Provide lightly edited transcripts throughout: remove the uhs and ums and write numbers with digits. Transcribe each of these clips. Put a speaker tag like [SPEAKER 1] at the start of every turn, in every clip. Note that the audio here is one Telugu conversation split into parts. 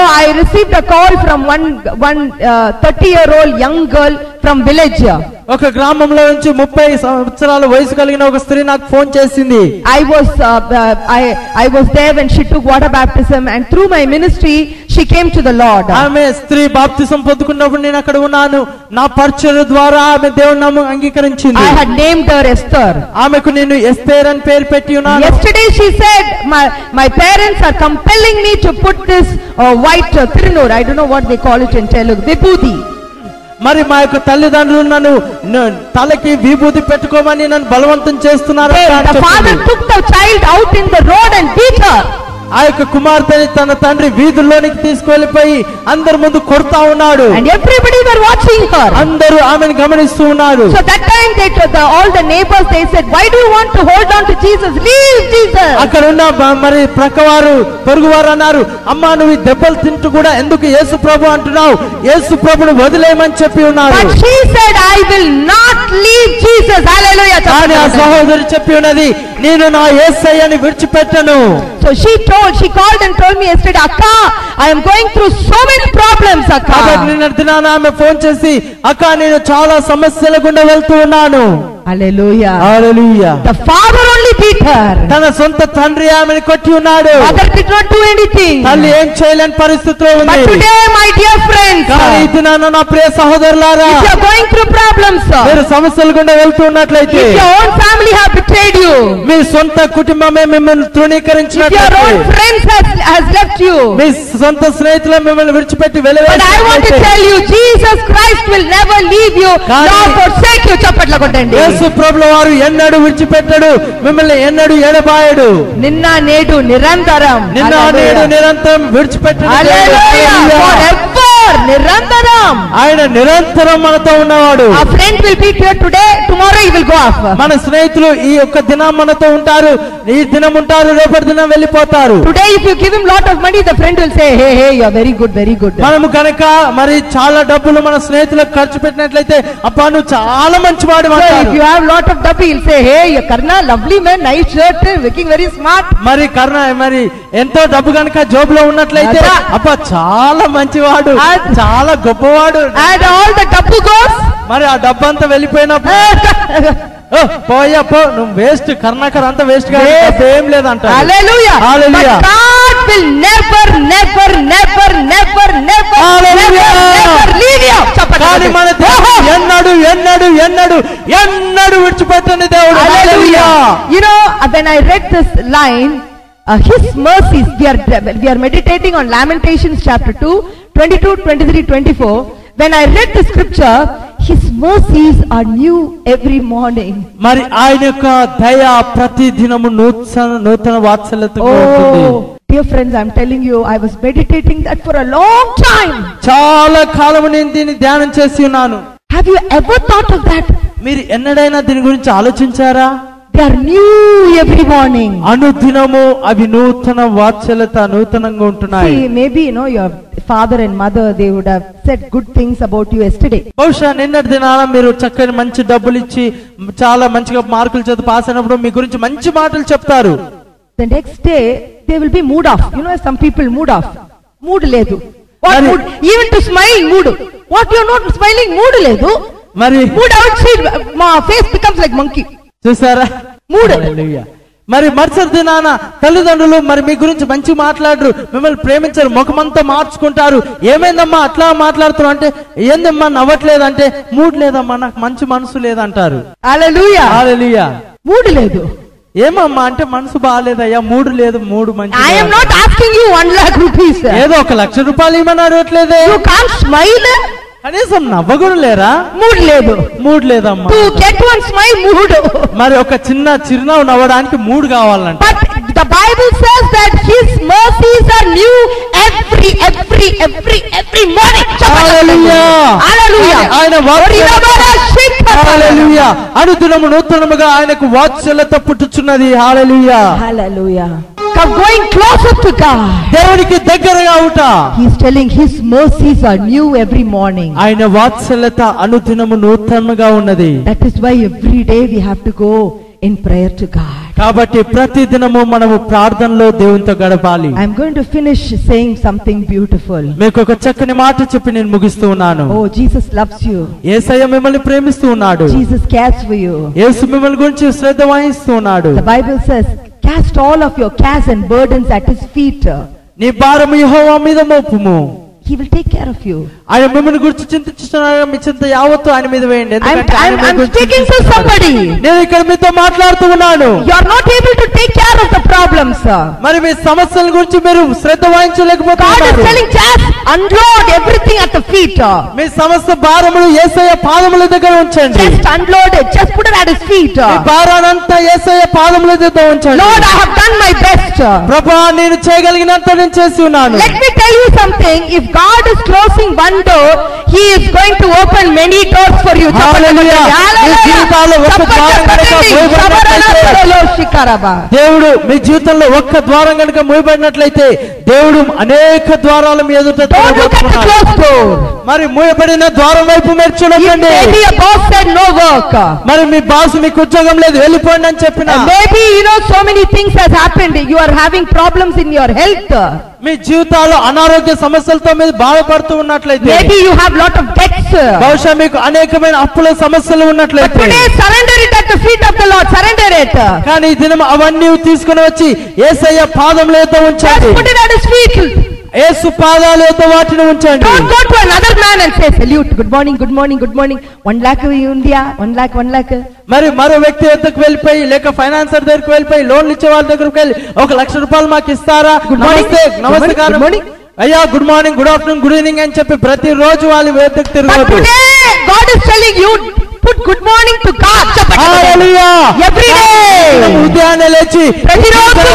[SPEAKER 1] I received a call from one 30-year-old young girl from village.
[SPEAKER 2] ఒక గ్రామంలో నుంచి 30 సంవత్సరాల వయసు కలిగిన ఒక స్త్రీ నాకు ఫోన్ చేసింది.
[SPEAKER 1] I was there when she took water baptism, and through my ministry she came to the Lord.
[SPEAKER 2] ఆమె స్త్రీ బాప్తిసం పొందుకున్నప్పుడు నేను అక్కడ ఉన్నాను. నా పరిచర్య ద్వారా ఆమె దేవుని నామమును అంగీకరించింది.
[SPEAKER 1] I had named her Esther.
[SPEAKER 2] ఆమెకు నేను ఎస్తేర్ అని పేరు పెట్టి ఉన్నాను.
[SPEAKER 1] Yesterday she said, my parents are compelling me to put this white tirunur, I don't know what they call it in Telugu, vibhuti.
[SPEAKER 2] మరి మా యొక్క తల్లిదండ్రులు నన్ను తలకి విభూతి పెట్టుకోమని నన్ను బలవంతం చేస్తున్నారు.
[SPEAKER 1] The father took the child out in the road and beat her.
[SPEAKER 2] ఆ యొక్క కుమార్తెని తన తండ్రి వీధుల్లోనికి తీసుకెళ్లిపోయి అందరి ముందు కొడతా ఉన్నాడు.
[SPEAKER 1] And everybody were watching her.
[SPEAKER 2] అందరూ ఆమెను గమనిస్తూ ఉన్నారు.
[SPEAKER 1] So that time all the neighbors, they said, why do you want to hold on to Jesus? Leave Jesus.
[SPEAKER 2] అక్కడ ఉన్న మరి ప్రక్కవారు పొరుగువారు అన్నారు, అమ్మా నువ్వు ఈ దెబ్బలు తింటూ కూడా ఎందుకు యేసు ప్రభు అంటున్నావు? యేసు ప్రభుని వదిలేయమని చెప్పి ఉన్నారు.
[SPEAKER 1] But she said, I will not leave Jesus. Hallelujah.
[SPEAKER 2] కానీ ఆ సహోదరి చెప్పి ఉన్నది, నేను నా యేసయ్యని విడిచిపెట్టను.
[SPEAKER 1] So she called and told me yesterday, Akka, I am going through so many problems, Akka.
[SPEAKER 2] కాబట్టి నిన్న దినాన ఆమె ఫోన్ చేసి, అక్క నేను చాలా సమస్యల గుండా వెళ్తూ ఉన్నాను.
[SPEAKER 1] Hallelujah.
[SPEAKER 2] Hallelujah.
[SPEAKER 1] The father only beat her.
[SPEAKER 2] తన సొంత తండ్రి ఆమెను కొట్టి ఉన్నాడు.
[SPEAKER 1] Mother did not do anything.
[SPEAKER 2] తల్లి ఏం చేయలేని పరిస్థితిలో ఉంది.
[SPEAKER 1] But today, my dear friends,
[SPEAKER 2] కానీ ఈ దినాన నా ప్రియ సహోదరులారా,
[SPEAKER 1] if you are going through problems,
[SPEAKER 2] మీరు సమస్యల గుండా వెళ్తూ ఉన్నట్లయితే,
[SPEAKER 1] if your own family have betrayed you,
[SPEAKER 2] మీ సొంత కుటుంబమే మిమ్మల్ని తృణీకరించినట్లయితే,
[SPEAKER 1] if your own friends has left you,
[SPEAKER 2] మీ సొంత స్నేహితులు మిమ్మల్ని విడిచిపెట్టి వెళ్ళిపోయినట్లయితే,
[SPEAKER 1] but I want to tell you, Jesus Christ will never leave you nor forsake you. చప్పట్ల కొట్టండి.
[SPEAKER 2] యేసు ప్రభువు వారు ఎన్నడూ విడిచిపెట్టడు, మిమ్మల్ని ఎన్నడూ ఎడబాయడు.
[SPEAKER 1] నిన్న నేడు నిరంతరం,
[SPEAKER 2] నిన్న నేడు నిరంతరం విడిచిపెట్టడు.
[SPEAKER 1] నిరంతరం
[SPEAKER 2] ఆయన నిరంతరం మనతో ఉన్నవాడు.
[SPEAKER 1] Our friend will be here today, tomorrow he will go off.
[SPEAKER 2] మన స్నేహితులు ఈ యొక్క దినం మనతో ఉంటారు, ఈ దినం ఉంటారు, రేపటి దినం వెళ్ళిపోతారు.
[SPEAKER 1] Today if you give him lot of money, the friend will say, hey you are very good, very good.
[SPEAKER 2] మనము కనుక మరి చాలా డబ్బులు మన స్నేహితులకు ఖర్చు పెట్టినట్లయితే, అబ్బా నువ్వు చాలా మంచివాడు అంటారు.
[SPEAKER 1] If you have lot of double, he'll say, hey Karna, lovely man, nice shirt, looking very smart.
[SPEAKER 2] మరి కర్ణ మరి ఎంతో డబ్బు కనుక జోబులో ఉన్నట్లయితే, అబ్బా చాలా మంచివాడు, చాలా గొప్పవాడు.
[SPEAKER 1] And all the double goes,
[SPEAKER 2] మరి ఆ డబ్బు అంతా వెళ్ళిపోయినప్పుడు పోయా పో నువ్వు వేస్ట్, కర్ణాకర్ అంతా వేస్ట్ గా ఏం లేదంట.
[SPEAKER 1] Hallelujah.
[SPEAKER 2] Hallelujah.
[SPEAKER 1] But God will never leave you.
[SPEAKER 2] కానీ మన దేవుడు ఎన్నడు ఎన్నడు ఎన్నడు ఎన్నడు విడిచిపెట్టని దేవుడు.
[SPEAKER 1] Hallelujah. You know, when I read this line, his mercies, we are meditating on Lamentations chapter 2, 22, 23, 24. When I read the scripture, his mercies are new every morning.
[SPEAKER 2] మరి ఆయన యొక్క దయ ప్రతి దినము నూతన వాత్సల్యతతో ఉంటుంది.
[SPEAKER 1] Dear friends, I am telling you, I was meditating that for a long time.
[SPEAKER 2] చాలా కాలం నేను దీన్ని ధ్యానం చేసి ఉన్నాను.
[SPEAKER 1] Have you ever thought of that?
[SPEAKER 2] మీరు ఎన్నడైనా దీని గురించి ఆలోచించారా?
[SPEAKER 1] They are new every morning.
[SPEAKER 2] అనుదినము అవి నూతన వాత్సల్యత నూతనంగా ఉంటున్నాయి.
[SPEAKER 1] See, maybe your father and mother, they would have said good things about you yesterday.
[SPEAKER 2] బహుశా నిన్నటి దినాన మీరు చక్కని మంచి డబ్బులు ఇచ్చి చాలా మంచిగా మార్కులు చదివి పాస్ అయినప్పుడు మీ గురించి మంచి మాటలు చెప్తారు.
[SPEAKER 1] The next day they will be mood off. Some people mood off. Mood ledu. What mood? Even to smile mood. What you are not smiling mood ledu.
[SPEAKER 2] మరి
[SPEAKER 1] mood outside, my face becomes like monkey.
[SPEAKER 2] చూసారా
[SPEAKER 1] మూడ్.
[SPEAKER 2] మరి మరుసటి దినాన తల్లిదండ్రులు మరి మీ గురించి మంచి మాట్లాడరు, మిమ్మల్ని ప్రేమించరు, ముఖమంతా మార్చుకుంటారు. ఏమైందమ్మా అట్లా మాట్లాడుతున్నావు అంటే, ఏందమ్మా నవ్వట్లేదంటే, మూడ్ లేదమ్మా నాకు మంచి మనసు లేదంటారు.
[SPEAKER 1] హల్లెలూయా.
[SPEAKER 2] హల్లెలూయా.
[SPEAKER 1] మూడ్ లేదు.
[SPEAKER 2] ఏమమ్మా అంటే మనసు బాగాలేదయ్యా, మూడు లేదు, మూడు మంచి.
[SPEAKER 1] I am not asking you 1 lakh rupees.
[SPEAKER 2] ఏదో 1 లక్ష రూపాయలు ఇవ్వమని అడగట్లేదే.
[SPEAKER 1] You can't smile.
[SPEAKER 2] కనీసం నవ్వగుడు లేరా?
[SPEAKER 1] మూడ్ లేదు.
[SPEAKER 2] మూడ్ లేదమ్మా.
[SPEAKER 1] To get one smile, mood.
[SPEAKER 2] మరి ఒక చిన్న చిరునవ్వు నవ్వడానికి మూడ్ కావాలంట.
[SPEAKER 1] But the Bible says that his mercies are new every morning.
[SPEAKER 2] Hallelujah.
[SPEAKER 1] Hallelujah.
[SPEAKER 2] ఆయన హల్లెలూయా. అనుదినము నూతనముగా ఆయనకు వాత్సల్యత పుట్టుచున్నది. హల్లెలూయా.
[SPEAKER 1] Hallelujah. Come going closer to God.
[SPEAKER 2] దేవునికి దగ్గరగా అవుట.
[SPEAKER 1] He is telling his mercies are new every morning.
[SPEAKER 2] ఆయన వాత్సల్యత అనుదినము నూతనముగా ఉన్నది.
[SPEAKER 1] That is why every day we have to go in prayer to God.
[SPEAKER 2] కాబట్టి ప్రతి దినము మనము ప్రార్థనలో దేవునితో గడపాలి.
[SPEAKER 1] I'm going to finish saying something beautiful.
[SPEAKER 2] మీకు ఒక చక్కని మాట చెప్పి నేను ముగిస్తూ ఉన్నాను.
[SPEAKER 1] Oh, Jesus loves you.
[SPEAKER 2] యేసయ్య మిమ్మల్ని ప్రేమిస్తూ ఉన్నాడు.
[SPEAKER 1] Jesus cares for you.
[SPEAKER 2] యేసు మిమ్మల్ని గురించి శ్రద్ధ వహిస్తూ ఉన్నాడు.
[SPEAKER 1] The Bible says, cast all of your cares and burdens at his feet.
[SPEAKER 2] నీ భారము యెహోవా మీద మోపుము.
[SPEAKER 1] He will take care of you.
[SPEAKER 2] ఆయన మిమ్మల్ని గురించి చింతిస్తున్నాడు. మీ చింత యావత్తు ఆయన మీద వేయండి.
[SPEAKER 1] I'm speaking to somebody.
[SPEAKER 2] నేను ఇక్కడ మీతో మాట్లాడుతూ ఉన్నాను.
[SPEAKER 1] You are not able to take care of the problems.
[SPEAKER 2] మరి మీ సమస్యల గురించి మీరు శ్రద్ధ వహించలేకపోతున్నారు.
[SPEAKER 1] God is telling, just unload everything at the feet.
[SPEAKER 2] మీ సమస్త భారములు యేసయ్య పాదముల దగ్గర ఉంచండి.
[SPEAKER 1] Just unload it. Just put it at his feet.
[SPEAKER 2] మీ భారానంతా యేసయ్య పాదముల దగ్గర ఉంచండి.
[SPEAKER 1] Lord, I have done my best.
[SPEAKER 2] ప్రభువా, నేను చేయగలిగినంత నేను చేసి ఉన్నాను.
[SPEAKER 1] Let me tell you something. If God is closing one door, he is going to open many doors for you.
[SPEAKER 2] Hallelujah. దేవుడు మీ జీవితంలో ఒక్క ద్వారం కనుక మూయబడినట్లయితే దేవుడు అనేక ద్వారాల మీ ఎదుట మరి మూయబడిన ద్వారం వైపు మీరు చూడండి. మరి మీ బాస్ మీకు ఉద్యోగం లేదు, వెళ్ళిపోండి అని చెప్పిన
[SPEAKER 1] maybe so many things has happened. You are having problems in your health.
[SPEAKER 2] మీ జీవితాల్లో అనారోగ్య సమస్యలతో మీరు బాధపడుతూ ఉన్నట్లయితే
[SPEAKER 1] maybe you have lot of debts.
[SPEAKER 2] బహుశా మీకు అనేకమైన అప్పుల సమస్యలు ఉన్నట్లయితే
[SPEAKER 1] today surrender it at the feet of the Lord. Surrender it.
[SPEAKER 2] కానీ ఈ దినం అవన్నీ తీసుకొని వచ్చి యేసయ్య పాదములతో ఉంచండి.
[SPEAKER 1] put it at his feet.
[SPEAKER 2] యేసు పాదాలతో వాటిని ఉంచండి.
[SPEAKER 1] Don't go to another man and say salute, good morning, good morning, good morning. 1 lakh India, 1 lakh.
[SPEAKER 2] మరి మరో వ్యక్తి దగ్గరికి వెళ్ళిపోయి లేక ఫైనాన్సర్ దగ్గరికి వెళ్ళిపోయి లోన్లు ఇచ్చే వాళ్ళ దగ్గరికి వెళ్ళి 1 లక్ష రూపాయలు మాకు ఇస్తారా, నమస్కారం అయ్యా, good morning, good afternoon, good evening అని చెప్పి ప్రతి రోజు వాళ్ళు వేదికకు తిరగొద్దు.
[SPEAKER 1] God is telling you, put good morning to God.
[SPEAKER 2] Hallelujah.
[SPEAKER 1] Every day.
[SPEAKER 2] ఉదయాన్నే లేచి
[SPEAKER 1] ప్రతిరోజు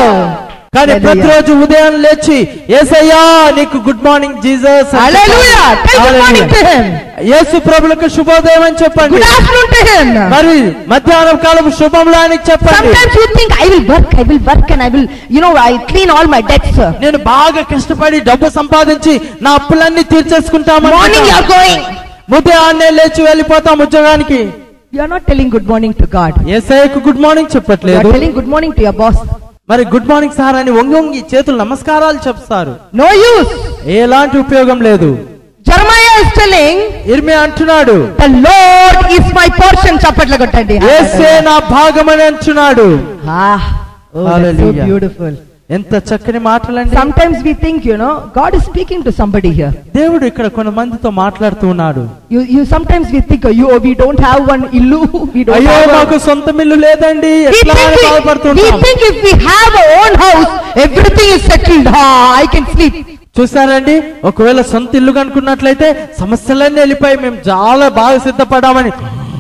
[SPEAKER 2] కానీ ప్రతిరోజు ఉదయం లేచి యేసయ్యా నీకు good morning Jesus.
[SPEAKER 1] Hallelujah. Good morning to him.
[SPEAKER 2] Yesu ప్రభువుకు శుభోదయం అని చెప్పండి.
[SPEAKER 1] Good afternoon to him.
[SPEAKER 2] మరి మధ్యాహ్నం కాలం శుభములు అని చెప్పండి.
[SPEAKER 1] Sometimes you think I will work and I will I clean all my debts.
[SPEAKER 2] నేను బాగా కష్టపడి డబ్బు సంపాదించి నా అప్పులన్నీ తీర్చేసుకుంటాను.
[SPEAKER 1] Morning you are going.
[SPEAKER 2] ఉదయాన్నే లేచి వెళ్ళిపోతాం ఉద్యోగానికి.
[SPEAKER 1] You are not telling good morning to God.
[SPEAKER 2] యేసయ్యకు గుడ్ మార్నింగ్ చెప్పట్లేదు.
[SPEAKER 1] You are telling good morning to your boss.
[SPEAKER 2] మరి గుడ్ మార్నింగ్ సార్ అని వంగి చేతులు నమస్కారాలు చెప్తారు.
[SPEAKER 1] No use.
[SPEAKER 2] ఎలాంటి ఉపయోగం లేదు.
[SPEAKER 1] Jeremiah is telling,
[SPEAKER 2] ఇర్మియా అంటున్నాడు,
[SPEAKER 1] the Lord is my portion. చప్పట్లు కొట్టండి.
[SPEAKER 2] యేసే నా భాగమని అంటున్నాడు.
[SPEAKER 1] That's so beautiful.
[SPEAKER 2] ఎంత చక్కని మాటలండి.
[SPEAKER 1] Sometimes we think God is speaking to somebody here.
[SPEAKER 2] దేవుడు ఇక్కడ కొంతమందితో మాట్లాడుతూ ఉన్నాడు.
[SPEAKER 1] You sometimes we think we don't have one illu, we don't
[SPEAKER 2] అయ్యో
[SPEAKER 1] have
[SPEAKER 2] మాకు సొంత ఇల్లు లేదండి ఎట్లా బాధపడుతున్నాం.
[SPEAKER 1] We think if we have our own house everything is settled. I can sleep.
[SPEAKER 2] చూసారండి, ఒకవేళ సొంత ఇల్లు కనుక్కున్నట్లయితే సమస్యలన్నీ వెళ్ళిపోయి మేము చాలా బాగా సిద్ధపడ్డామని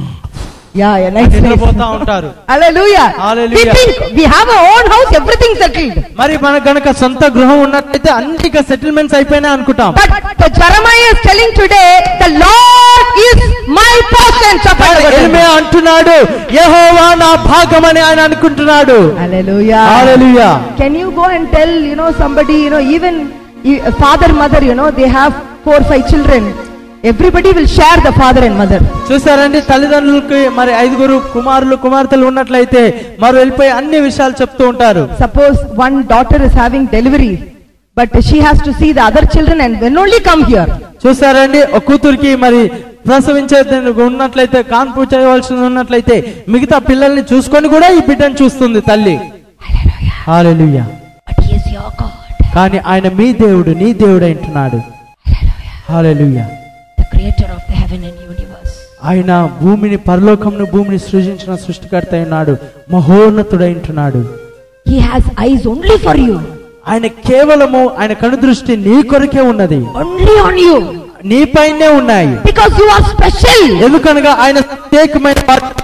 [SPEAKER 1] nice
[SPEAKER 2] పోతా ఉంటారు.
[SPEAKER 1] Hallelujah.
[SPEAKER 2] Hallelujah.
[SPEAKER 1] We think we have our own house everything settled.
[SPEAKER 2] మరి మనకు గనుక సొంత గృహం ఉన్నట్లయితే అన్ని సెటిల్మెంట్స్ అయిపోయినాయి అనుకుంటాం.
[SPEAKER 1] But Jeremiah is telling today, the Lord is my portion.
[SPEAKER 2] ఇర్మియా అంటున్నాడు, యెహోవా నా భాగమని ఆయన అనుకుంటున్నాడు.
[SPEAKER 1] Hallelujah.
[SPEAKER 2] Hallelujah.
[SPEAKER 1] Can you go and tell somebody even father mother they have 4-5 children. Everybody will share the father and mother.
[SPEAKER 2] చూసారండి, తల్లిదండ్రులకి మరి 5 కుమారులు కుమార్తెలు ఉన్నట్లయితే మరి వెళ్ళిపోయి అన్ని విషయాలు చెప్తూ ఉంటారు.
[SPEAKER 1] Suppose one daughter is having delivery, but she has to see the other children and then only come here.
[SPEAKER 2] చూసారండి, ఒక కూతురికి మరి ప్రసవించేది ఉన్నట్లయితే కాన్పు చేయవలసి ఉన్నట్లయితే మిగతా పిల్లల్ని చూసుకొని కూడా ఈ బిడ్డను చూస్తుంది తల్లి. హల్లెలూయా.
[SPEAKER 1] But he is your God.
[SPEAKER 2] కానీ ఆయన మీ దేవుడు, నీ దేవుడు అంటున్నాడు. హల్లెలూయా.
[SPEAKER 1] Creator of the heaven and universe.
[SPEAKER 2] ఆయన భూమిని పరలోకమును భూమిని సృజించిన సృష్టికర్త అయినాడు, మహోన్నతుడై ఉంటున్నాడు.
[SPEAKER 1] He has eyes only for you.
[SPEAKER 2] ఆయన కేవలము ఆయన కనుదృష్టి నీ కొరకే ఉన్నది.
[SPEAKER 1] Only on you.
[SPEAKER 2] నీపైనే ఉన్నాయి.
[SPEAKER 1] Because you are special.
[SPEAKER 2] ఎందుకనగా ఆయన ప్రత్యేకమైన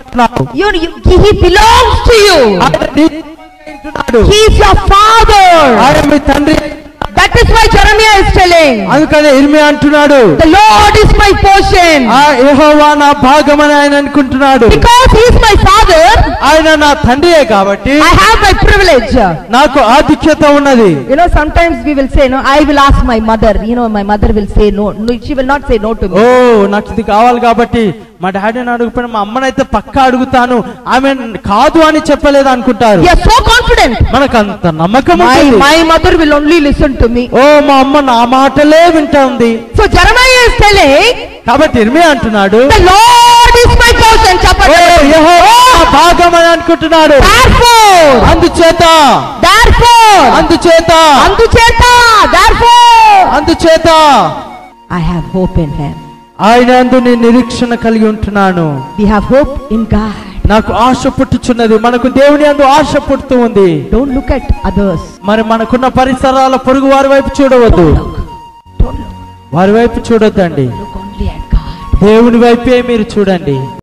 [SPEAKER 1] he belongs to you. He is your father.
[SPEAKER 2] ఆయన మీ తండ్రి.
[SPEAKER 1] That is why Jeremiah is telling.
[SPEAKER 2] అందుకనే ఇర్మియా అంటున్నాడు,
[SPEAKER 1] the Lord is my portion.
[SPEAKER 2] యెహోవా నా భాగమని ఆయన అనుకుంటున్నాడు.
[SPEAKER 1] Because he is my father.
[SPEAKER 2] ఆయన నా తండ్రియే కాబట్టి
[SPEAKER 1] I have my privilege.
[SPEAKER 2] నాకు ఆధిక్యత ఉన్నది.
[SPEAKER 1] Sometimes we will say I will ask my mother. My mother will say no. She will not say no to me.
[SPEAKER 2] నాకు ఇది కావాలి కాబట్టి మా డాడీని అడుగుపోయినా మా అమ్మనైతే పక్కా అడుగుతాను, ఆమె కాదు అని చెప్పలేదు అనుకుంటారు.
[SPEAKER 1] We are so confident.
[SPEAKER 2] మనకు అంత నమ్మకం ఉంటుంది.
[SPEAKER 1] My mother will only listen to me.
[SPEAKER 2] ఓ మా అమ్మ నా మాటలే వింటుంది.
[SPEAKER 1] So Jeremiah is telling,
[SPEAKER 2] కాబట్టి ఇర్మియా అంటున్నాడు,
[SPEAKER 1] the Lord is my portion.
[SPEAKER 2] ఓ యెహోవా నా భాగం అని అనుకుంటున్నాడు.
[SPEAKER 1] Therefore,
[SPEAKER 2] అందుచేత
[SPEAKER 1] I have hope in him.
[SPEAKER 2] ఆయన యందు నేను నిరీక్షణ కలిగి ఉంటున్నాను.
[SPEAKER 1] We have hope in God.
[SPEAKER 2] నాకు ఆశ పుట్టుచున్నది. మనకు దేవుని యందు ఆశ పుడుతూ ఉంది.
[SPEAKER 1] Don't look at others.
[SPEAKER 2] మరి మనకున్న పరిసరాల పొరుగు వారి వైపు చూడవద్దు.
[SPEAKER 1] Don't look.
[SPEAKER 2] వారి వైపు చూడొద్దండి.
[SPEAKER 1] Look only at God.
[SPEAKER 2] దేవుని వైపే మీరు చూడండి.